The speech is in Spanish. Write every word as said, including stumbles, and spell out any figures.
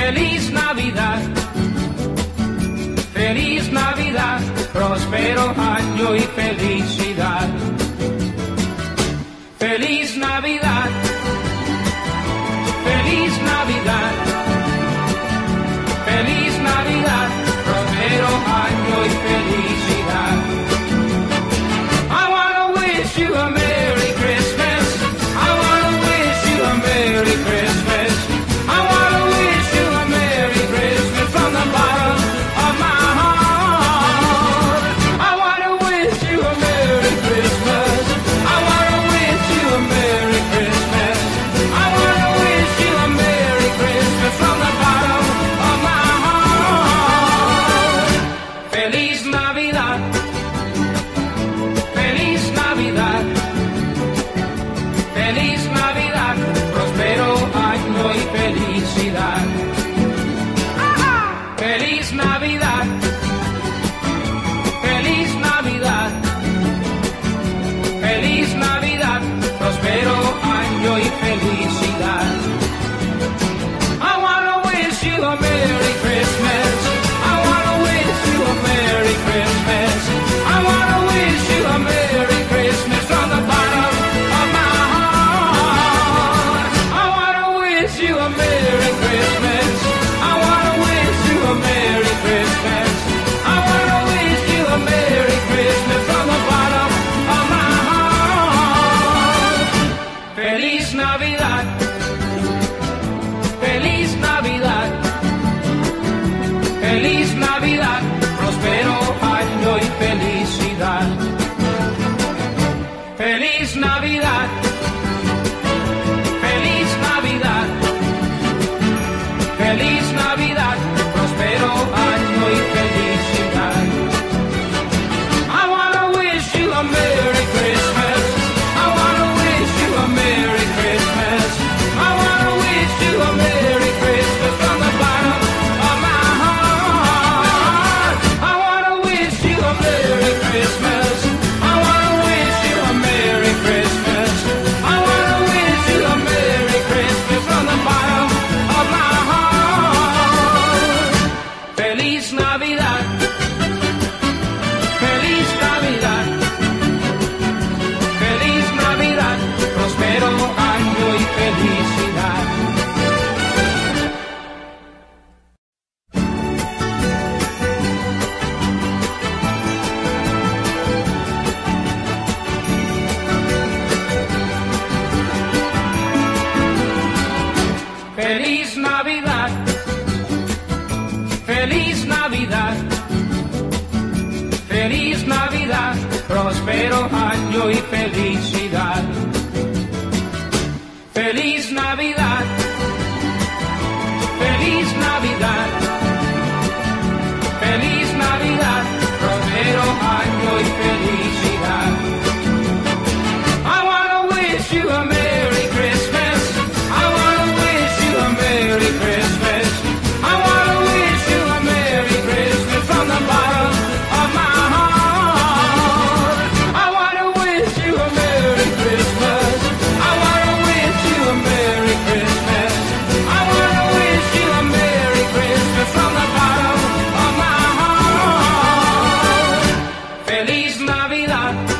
Feliz Navidad, feliz Navidad, próspero año y felicidad. Feliz Navidad, feliz Navidad, feliz Navidad, próspero año y felicidad. I wanna wish you a Merry Christmas. I wanna wish you a Merry Christmas. I wanna wish you a Merry Christmas from the bottom of my heart. I wanna wish you a Merry Christmas. I wanna wish you a Merry Christmas. I wanna wish you a Merry Christmas from the bottom of my heart. Feliz Navidad, feliz Navidad, feliz Navidad, próspero año y felicidad. Feliz Navidad, feliz Navidad, feliz Navidad, próspero año y felicidad. I wanna wish you a Merry Christmas. I wanna wish you a Merry Christmas. I wanna wish you a Merry Christmas from the bottom of my heart. I wanna wish you a Merry Christmas. I wanna wish you a Merry Christmas. I wanna wish you a Merry Christmas from the bottom of my heart. Feliz Navidad, feliz Navidad, feliz Navidad, próspero año y felicidad. Feliz Navidad, feliz Navidad, feliz Navidad, próspero año y felicidad. I wanna wish you a Merry Christmas. I wanna wish you a Merry Christmas. I wanna wish you a Merry Christmas from the bottom of my heart. I wanna wish you a Merry Christmas. I wanna wish you a Merry Christmas. I wanna wish you a Merry Christmas from the bottom of my heart. Feliz Navidad, feliz Navidad, feliz Navidad, próspero año y felicidad. Feliz Navidad, feliz Navidad, feliz Navidad, próspero año y felicidad. Feliz Navidad, feliz Navidad, feliz Navidad, próspero año y felicidad. I wanna wish you a Merry Christmas. I wanna wish you a Merry Christmas. I wanna wish you a Merry Christmas from the bottom of my heart. I wanna wish you a Merry Christmas. I wanna wish you a Merry Christmas. I wanna wish you a Merry Christmas from the bottom of my heart. Feliz Navidad,